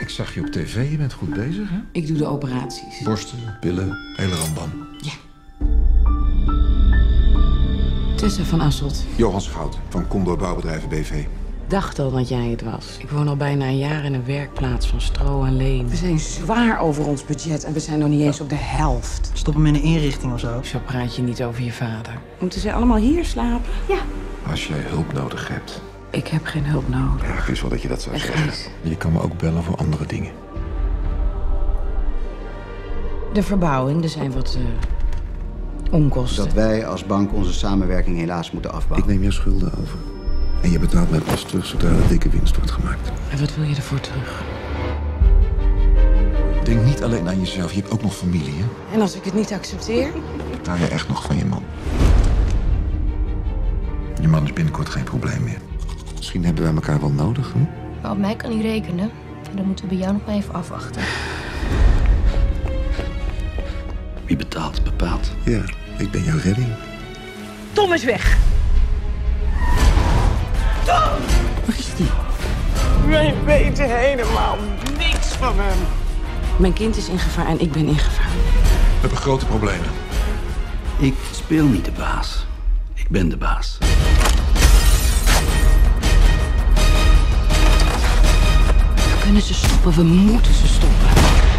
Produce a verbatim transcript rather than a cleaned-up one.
Ik zag je op tv, je bent goed bezig, hè? Ik doe de operaties. Borsten, pillen, hele rambam. Ja. Tessa van Asselt. Johan Schout van Condor Bouwbedrijven B V. Dacht al dat jij het was. Ik woon al bijna een jaar in een werkplaats van stro en leem. We zijn zwaar over ons budget en we zijn nog niet eens op de helft. Stop hem in een inrichting of zo. Zo praat je niet over je vader. Moeten ze allemaal hier slapen? Ja. Als jij hulp nodig hebt. Ik heb geen hulp nodig. Ja, ik wist wel dat je dat zou Echt zeggen. niet. Je kan me ook bellen voor andere dingen. De verbouwing, er zijn wat uh, onkosten. Dat wij als bank onze samenwerking helaas moeten Ik afbouwen. neem je schulden over. En je betaalt mij pas terug zodra de dikke winst wordt gemaakt. En wat wil je ervoor terug? Denk niet alleen aan jezelf, je hebt ook nog familie, hè? En als ik het niet accepteer? Hou je echt nog van je man? Je man is binnenkort geen probleem meer. Misschien hebben wij elkaar wel nodig, hè? Maar op mij kan hij rekenen. En dan moeten we bij jou nog maar even afwachten. Wie betaalt, bepaalt. Ja, ik ben jouw redding. Tom is weg! Tom! Waar is die? Wij weten helemaal niks van hem. Mijn kind is in gevaar en ik ben in gevaar. We hebben grote problemen. Ik speel niet de baas. Ik ben de baas. We kunnen ze stoppen, we moeten ze stoppen.